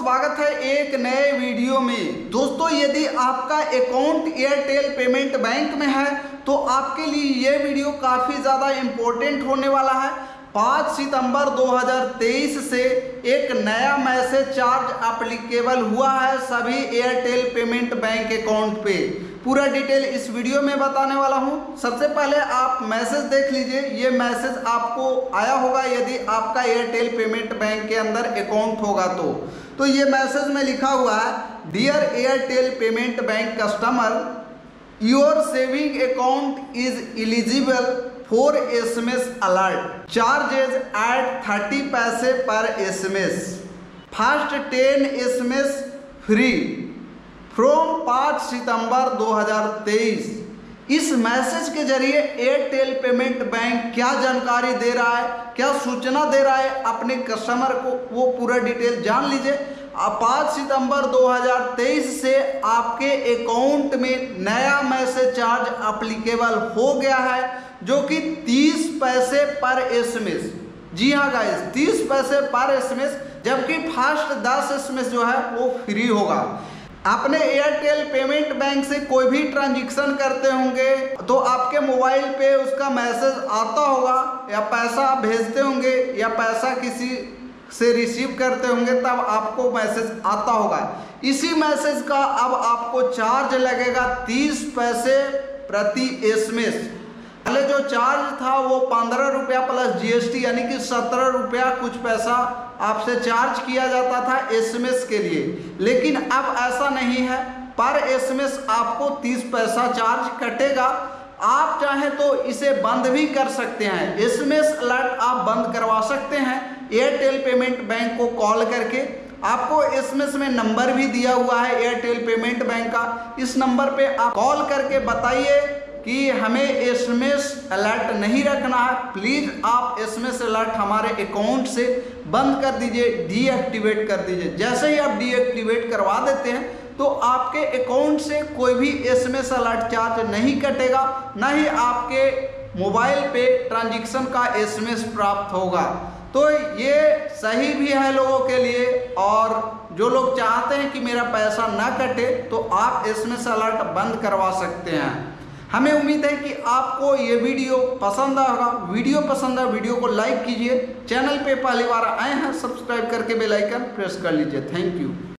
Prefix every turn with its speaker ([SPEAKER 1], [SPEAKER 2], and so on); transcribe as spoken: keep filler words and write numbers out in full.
[SPEAKER 1] स्वागत है एक नए वीडियो में। दोस्तों यदि आपका अकाउंट एयरटेल पेमेंट बैंक में है तो आपके लिए ये वीडियो काफ़ी ज़्यादा इम्पोर्टेंट होने वाला है। पाँच सितंबर दो हज़ार तेईस से एक नया मैसेज चार्ज एप्लीकेबल हुआ है सभी एयरटेल पेमेंट बैंक अकाउंट पे। पूरा डिटेल इस वीडियो में बताने वाला हूँ। सबसे पहले आप मैसेज देख लीजिए। ये मैसेज आपको आया होगा यदि आपका एयरटेल पेमेंट बैंक के अंदर अकाउंट होगा तो तो ये मैसेज में लिखा हुआ है, dear Airtel payment bank customer, your saving account is eligible for SMS alert, charges at thirty paise पर SMS, first ten SMS free from पाँच सितंबर दो हज़ार तेईस। इस मैसेज के जरिए एयरटेल पेमेंट बैंक क्या जानकारी दे रहा है, क्या सूचना दे रहा है अपने कस्टमर को, वो पूरा डिटेल जान लीजिए। पाँच सितंबर दो हज़ार तेईस से आपके अकाउंट में नया मैसेज चार्ज एप्लीकेबल हो गया है जो कि तीस पैसे पर एसएमएस। जी हाँ गाइस, तीस पैसे पर एसएमएस, जबकि फर्स्ट दस एसएमएस जो है वो फ्री होगा। आपने एयरटेल पेमेंट बैंक से कोई भी ट्रांजैक्शन करते होंगे तो आपके मोबाइल पे उसका मैसेज आता होगा, या पैसा आप भेजते होंगे या पैसा किसी से रिसीव करते होंगे तब आपको मैसेज आता होगा। इसी मैसेज का अब आपको चार्ज लगेगा तीस पैसे प्रति एसएमएस। पहले जो चार्ज था वो पंद्रह रुपया प्लस जीएसटी यानी कि सत्रह रुपया कुछ पैसा आपसे चार्ज किया जाता था एसएमएस के लिए, लेकिन अब ऐसा नहीं है। पर एसएमएस आपको तीस पैसा चार्ज कटेगा। आप चाहें तो इसे बंद भी कर सकते हैं। एसएमएस अलर्ट आप बंद करवा सकते हैं एयरटेल पेमेंट बैंक को कॉल करके। आपको एसएमएस में नंबर भी दिया हुआ है एयरटेल पेमेंट बैंक का। इस नंबर पे आप कॉल करके बताइए कि हमें एसएमएस अलर्ट नहीं रखना है, प्लीज़ आप एसएमएस अलर्ट हमारे अकाउंट से बंद कर दीजिए, डीएक्टिवेट कर दीजिए। जैसे ही आप डीएक्टिवेट करवा देते हैं तो आपके अकाउंट से कोई भी एसएमएस अलर्ट चार्ज नहीं कटेगा, ना ही आपके मोबाइल पे ट्रांजैक्शन का एसएमएस प्राप्त होगा। तो ये सही भी है लोगों के लिए, और जो लोग चाहते हैं कि मेरा पैसा ना कटे तो आप एसएमएस अलर्ट बंद करवा सकते हैं। हमें उम्मीद है कि आपको ये वीडियो पसंद आएगा। वीडियो पसंद है वीडियो को लाइक कीजिए। चैनल पे पहली बार आए हैं सब्सक्राइब करके बेल आइकन प्रेस कर लीजिए। Thank you.